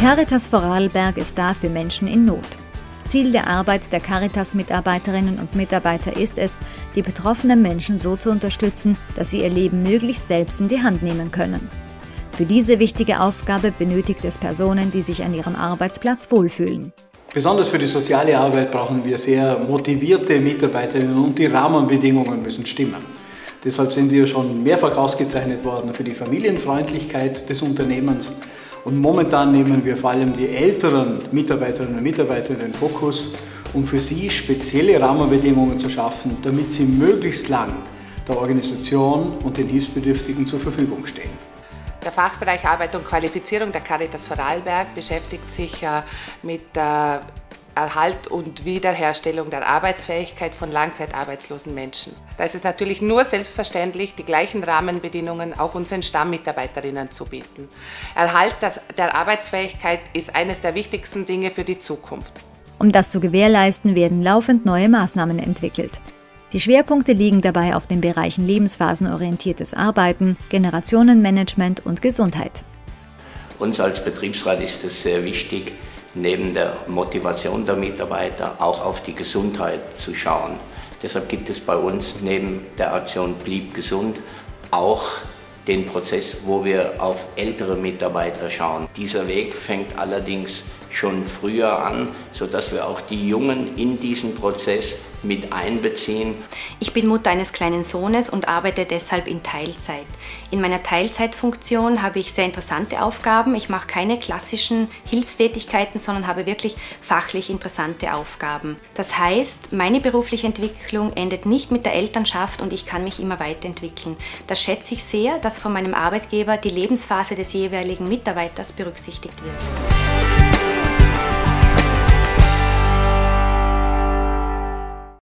Caritas Vorarlberg ist da für Menschen in Not. Ziel der Arbeit der Caritas-Mitarbeiterinnen und Mitarbeiter ist es, die betroffenen Menschen so zu unterstützen, dass sie ihr Leben möglichst selbst in die Hand nehmen können. Für diese wichtige Aufgabe benötigt es Personen, die sich an ihrem Arbeitsplatz wohlfühlen. Besonders für die soziale Arbeit brauchen wir sehr motivierte Mitarbeiterinnen und die Rahmenbedingungen müssen stimmen. Deshalb sind wir schon mehrfach ausgezeichnet worden für die Familienfreundlichkeit des Unternehmens. Und momentan nehmen wir vor allem die älteren Mitarbeiterinnen und Mitarbeiter in den Fokus, um für sie spezielle Rahmenbedingungen zu schaffen, damit sie möglichst lang der Organisation und den Hilfsbedürftigen zur Verfügung stehen. Der Fachbereich Arbeit und Qualifizierung der Caritas Vorarlberg beschäftigt sich mit der Erhalt und Wiederherstellung der Arbeitsfähigkeit von langzeitarbeitslosen Menschen. Da ist es natürlich nur selbstverständlich, die gleichen Rahmenbedingungen auch unseren Stammmitarbeiterinnen zu bieten. Erhalt der Arbeitsfähigkeit ist eines der wichtigsten Dinge für die Zukunft. Um das zu gewährleisten, werden laufend neue Maßnahmen entwickelt. Die Schwerpunkte liegen dabei auf den Bereichen lebensphasenorientiertes Arbeiten, Generationenmanagement und Gesundheit. Uns als Betriebsrat ist es sehr wichtig, neben der Motivation der Mitarbeiter auch auf die Gesundheit zu schauen. Deshalb gibt es bei uns neben der Aktion Blieb gesund auch den Prozess, wo wir auf ältere Mitarbeiter schauen. Dieser Weg fängt allerdings schon früher an, sodass wir auch die Jungen in diesen Prozess mit einbeziehen. Ich bin Mutter eines kleinen Sohnes und arbeite deshalb in Teilzeit. In meiner Teilzeitfunktion habe ich sehr interessante Aufgaben. Ich mache keine klassischen Hilfstätigkeiten, sondern habe wirklich fachlich interessante Aufgaben. Das heißt, meine berufliche Entwicklung endet nicht mit der Elternschaft und ich kann mich immer weiterentwickeln. Das schätze ich sehr, dass von meinem Arbeitgeber die Lebensphase des jeweiligen Mitarbeiters berücksichtigt wird.